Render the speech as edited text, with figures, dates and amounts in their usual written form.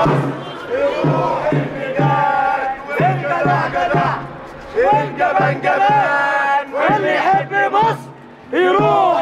يروح الميدان والجدع جدع والجبان جبان واللي يحب مصر يروح